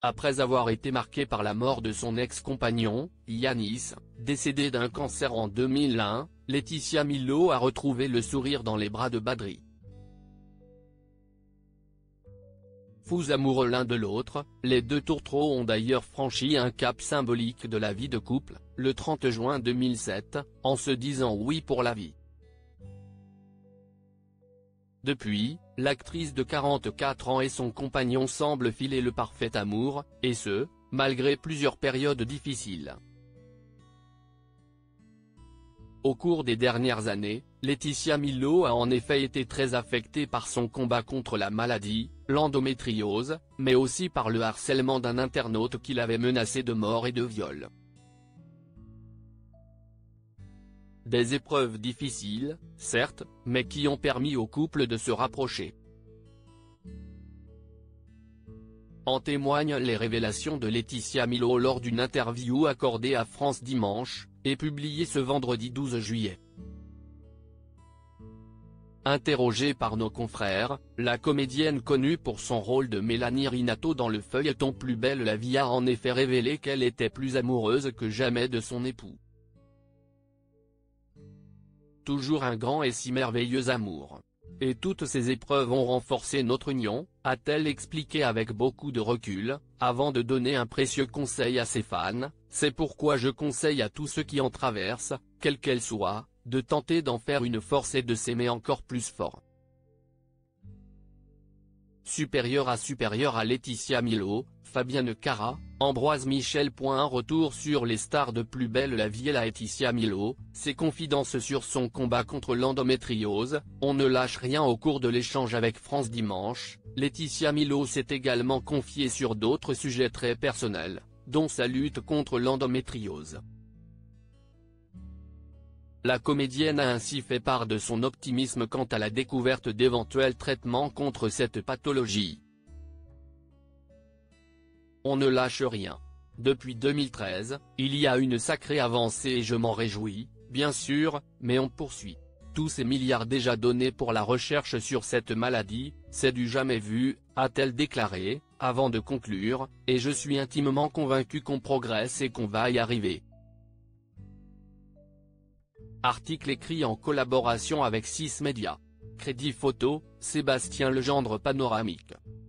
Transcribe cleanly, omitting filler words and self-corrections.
Après avoir été marquée par la mort de son ex-compagnon, Yanis, décédé d'un cancer en 2001, Laetitia Milhaud a retrouvé le sourire dans les bras de Badri. Fous amoureux l'un de l'autre, les deux tourtereaux ont d'ailleurs franchi un cap symbolique de la vie de couple, le 30 juin 2007, en se disant oui pour la vie. Depuis, l'actrice de 44 ans et son compagnon semblent filer le parfait amour, et ce, malgré plusieurs périodes difficiles. Au cours des dernières années, Laetitia Milhaud a en effet été très affectée par son combat contre la maladie, l'endométriose, mais aussi par le harcèlement d'un internaute qui l'avait menacée de mort et de viol. Des épreuves difficiles, certes, mais qui ont permis au couple de se rapprocher. En témoignent les révélations de Laetitia Milhaud lors d'une interview accordée à France Dimanche, et publiée ce vendredi 12 juillet. Interrogée par nos confrères, la comédienne connue pour son rôle de Mélanie Rinato dans le feuilleton Plus belle la vie a en effet révélé qu'elle était plus amoureuse que jamais de son époux. Toujours un grand et si merveilleux amour. Et toutes ces épreuves ont renforcé notre union, a-t-elle expliqué avec beaucoup de recul, avant de donner un précieux conseil à ses fans: c'est pourquoi je conseille à tous ceux qui en traversent, quelle qu'elle soit, de tenter d'en faire une force et de s'aimer encore plus fort. Supérieur à Laetitia Milhaud, Fabienne Cara, Ambroise Michel. Un retour sur les stars de Plus belle la vie et Laetitia Milhaud, ses confidences sur son combat contre l'endométriose. On ne lâche rien. Au cours de l'échange avec France Dimanche, Laetitia Milhaud s'est également confiée sur d'autres sujets très personnels, dont sa lutte contre l'endométriose. La comédienne a ainsi fait part de son optimisme quant à la découverte d'éventuels traitements contre cette pathologie. On ne lâche rien. Depuis 2013, il y a une sacrée avancée et je m'en réjouis, bien sûr, mais on poursuit. Tous ces milliards déjà donnés pour la recherche sur cette maladie, c'est du jamais vu, a-t-elle déclaré, avant de conclure, et je suis intimement convaincu qu'on progresse et qu'on va y arriver. Article écrit en collaboration avec 6 médias. Crédit photo, Sébastien Legendre. Panoramique.